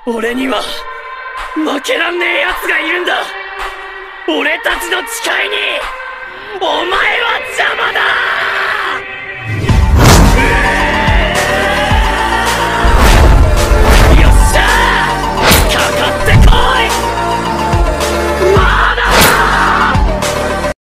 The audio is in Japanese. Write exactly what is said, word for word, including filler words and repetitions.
俺には負けらんねえ奴がいるんだ。俺たちの誓いにお前は邪魔だ。